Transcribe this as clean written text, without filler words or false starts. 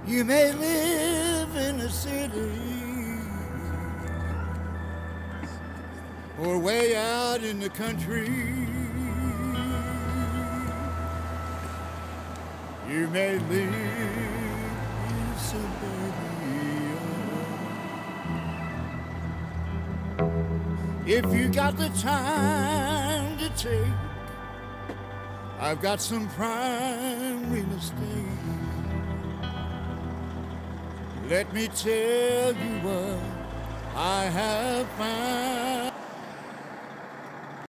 You may live in a city or way out in the country. You may live in suburbia. If you got the time to take, I've got some prime real estate. Let me tell you what I have found.